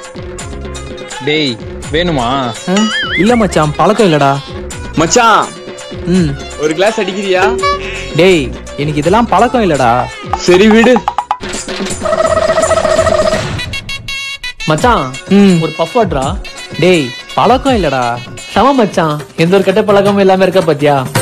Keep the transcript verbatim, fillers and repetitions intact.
டேய் வேணுமா? இல்ல மச்சான், பழக்கம் இல்லடா. மச்சான் ம் ஒரு கிளாஸ் அடிக்கிறியா? டேய் எனக்கு இதெல்லாம் பழக்கம் இல்லடா. சரி விடு மச்சான். ம் ஒரு பஃப் வாட்ரா. டேய் பழக்கம் இல்லடா. சம மச்சான், எந்த ஒரு கெட்ட பழக்கமும் இல்லாம இருக்க பாத்தியா?